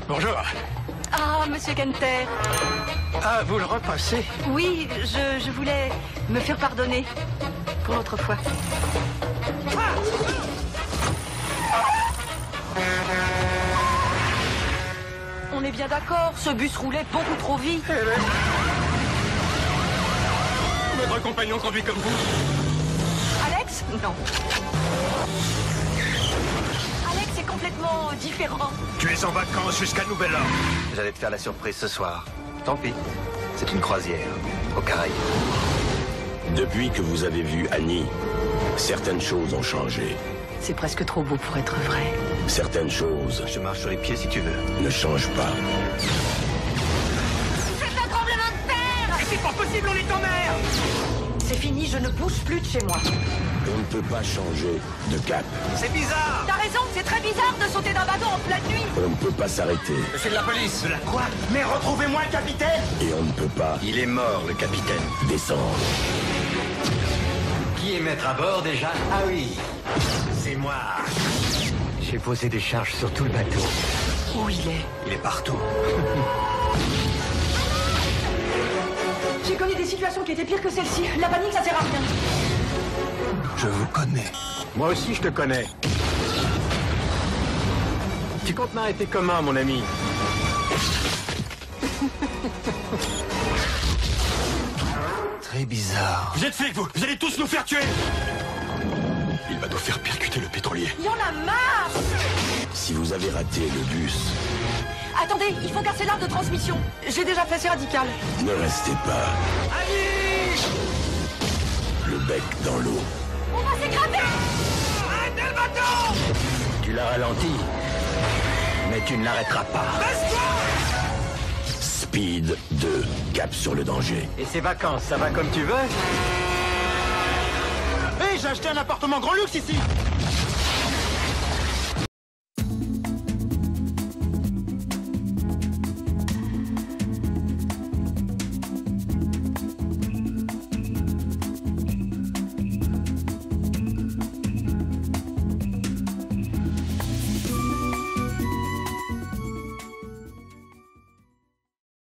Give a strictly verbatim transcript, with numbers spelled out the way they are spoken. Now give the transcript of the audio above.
Bonjour. Ah, monsieur Kenter. Ah, vous le repassez? Oui, je, je voulais me faire pardonner pour l'autre fois. On est bien d'accord, ce bus roulait beaucoup trop vite. Eh ben... Votre compagnon conduit comme vous? Alex? Non. Alex est complètement différent. Tu es en vacances jusqu'à nouvel ordre. J'allais te faire la surprise ce soir. Tant pis. C'est une croisière. Aux Caraïbes. Depuis que vous avez vu Annie, certaines choses ont changé. C'est presque trop beau pour être vrai. Certaines choses Je marche sur les pieds si tu veux. ne changent pas. C'est un tremblement de terre! C'est pas possible, on est en mer! C'est fini, je ne bouge plus de chez moi. On ne peut pas changer de cap. C'est bizarre! T'as raison, c'est très bizarre de sauter d'un bateau en pleine nuit. On ne peut pas s'arrêter. C'est de la police! De la quoi? Mais retrouvez-moi le capitaine! Et on ne peut pas Il est mort, le capitaine. descendre. Qui est maître à bord déjà? Ah oui, C'est moi. j'ai posé des charges sur tout le bateau. Où il est? Il est partout. J'ai connu des situations qui étaient pires que celle-ci. La panique, ça sert à rien. Je vous connais. Moi aussi, je te connais. Tu comptes m'arrêter comment, mon ami? Très bizarre. Vous êtes flics, vous! Vous allez tous nous faire tuer! Il va nous faire percuter le pétrolier. Il y en a marre! Si vous avez raté le bus, Attendez, il faut casser l'arbre de transmission. J'ai déjà fait, c'est radical. ne restez pas le bec dans l'eau. On va s'écraser! Arrêtez le bateau! Tu l'as ralenti, mais tu ne l'arrêteras pas. Speed deux, cap sur le danger. Et ces vacances, ça va comme tu veux? Hé, j'ai acheté un appartement grand luxe ici!